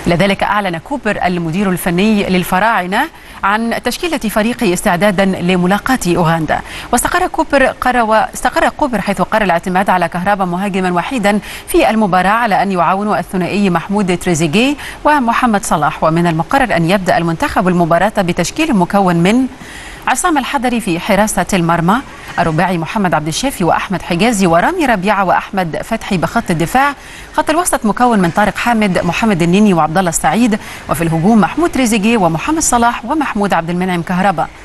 لذلك أعلن كوبر المدير الفني للفراعنة عن تشكيلة فريقه استعدادا لملاقاة أوغندا. واستقر كوبر حيث قرر الاعتماد على كهربا مهاجما وحيدا في المباراة على أن يعاونوا الثنائي محمود تريزيجيه ومحمد صلاح. ومن المقرر أن يبدأ المنتخب المباراة بتشكيل مكون من عصام الحضري في حراسة المرمى، الرباعي محمد عبد الشافي وأحمد حجازي ورامي ربيعة وأحمد فتحي بخط الدفاع. خط الوسط مكون من طارق حامد، محمد النني وعبد الله السعيد، وفي الهجوم محمود تريزيجيه ومحمد صلاح ومحمود عبد المنعم كهربا.